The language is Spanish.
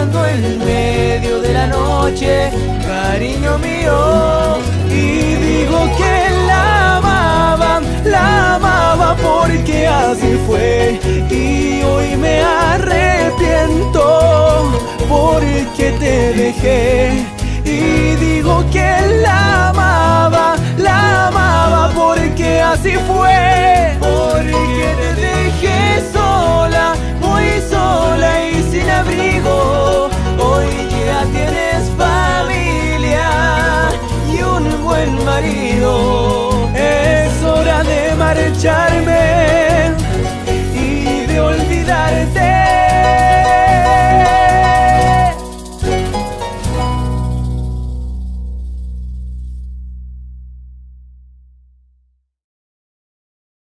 llorando en medio de la noche, cariño mío. Y digo que la amaba porque así fue. Y hoy me arrepiento porque te dejé. Y digo que la amaba porque así fue. Porque te dejé sola, muy sola y sin abrigo. Hoy ya tienes familia y un buen marido. Es hora de marcharme.